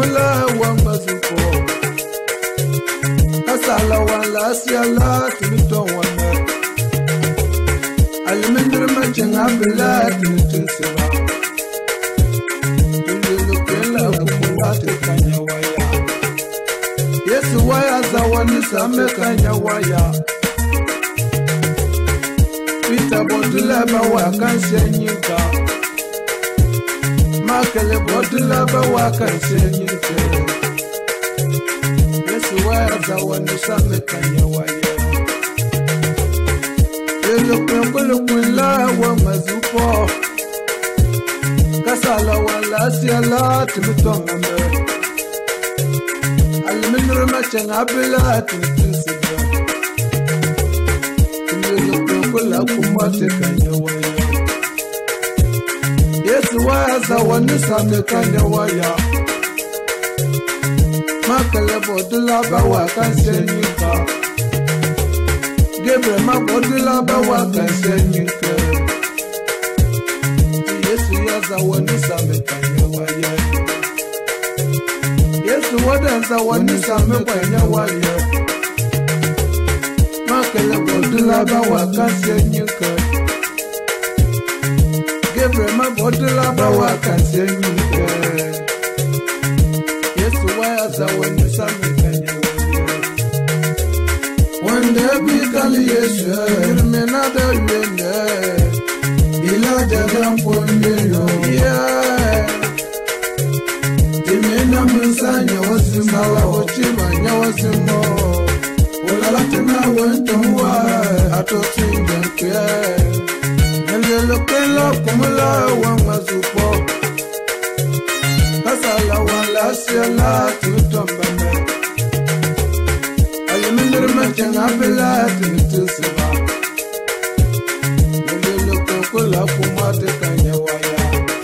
kumula wa mazuko kasala wala siala tunito wana alimendra machenga bila tunitsewa tulilokela kumwate kanya waya Yesu waya zawani same kanya waya Pita bodula bawa kansenyika Makele bodula bawa kansenyika Yesu waya zawani same kanya waya Yesu kwengolo kwila wa mazupo Kasala wala siala tumutonga mbe Aliminura machenga bila tumutonga Kula kumate kanya waya Yesu waya zawani same kanya waya Makale bodula bawa kansenyika Gebre ma bodula bawa kansenyika Yesu ya zawani same kanya waya Yesu wada zawani same kanya waya Makele bodula bawa kansenyika Gebre ma bodula bawa kansenyika Yesu waya zawani same kanya waya Wande bikali Yesu irmena da yende Ila jaga mpondelo Timena msanya wasimala ochima nyawasimo Olalatena wentomwa atotinjankwe Nelelokela kumula wa mazupo Kasala wala siala tutombame Alimindir machenga bila tutusiba Nelelokela kumate kanya waya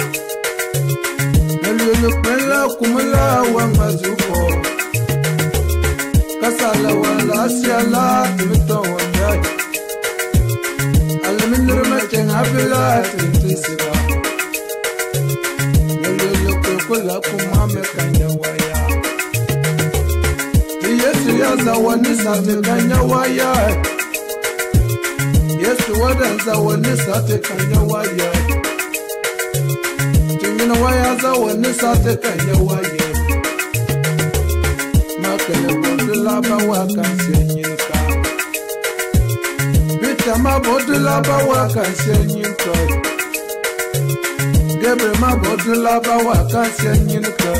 Nelelokela kumula wa mazupo Kasala wala siala tumito wanda Alamindir machenga bila tutusiba Nelelokela kumame kanya waya Yesu ya zawani sate kanya waya Yesu wada zawani sate kanya waya Tingina waya zawani sate kanya waya Makele bodula bawa kansenyika Pita ma bodula bawa kansenyika Gebre ma bodula bawa kansenyika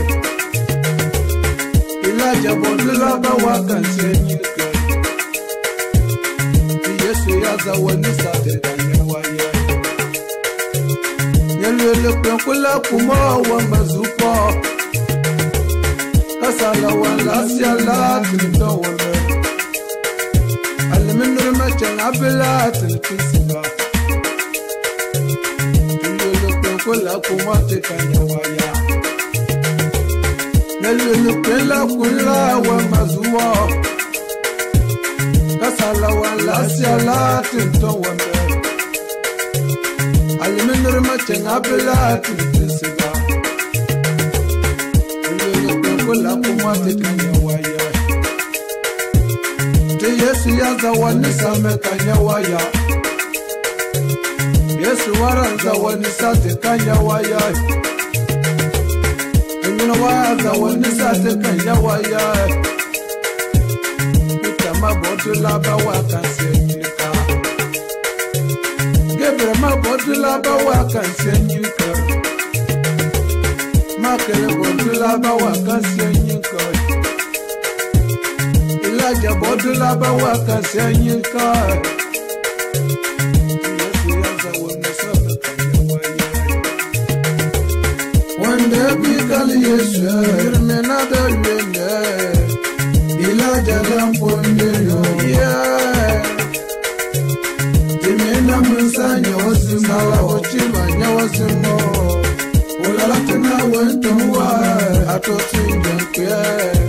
Ilaja bodula bawa kansenyika Yesu ya zawani sate kanya waya Yelele kwenkula kuma wa mazupo Kasala wala siala tunito wame Aliminur machenga bila tunitisiba Yelele kwenkula kuma te kanya waya Yelele kwenkula wa mazuwa Kasala wala siala tunito wame Aliminur machenga bila tunitisiba Kula kumate kanya waya Te Yesu ya zawani same kanya waya Yesu wara zawani sate kanya waya Engina waya zawani sate kanya waya Pita mabodula bawa kansenyika Gebre mabodula bawa kansenyika Makele bodula bawa kansenyika Ilaja bodula bawa kansenyika Yesu ya zawani same kanya waya Wande bikali Yesu irmena da yende Ilaja lampondelo Timena msanya wasimala ochima nyawasimo Olalatena wentomwa atotinjankwe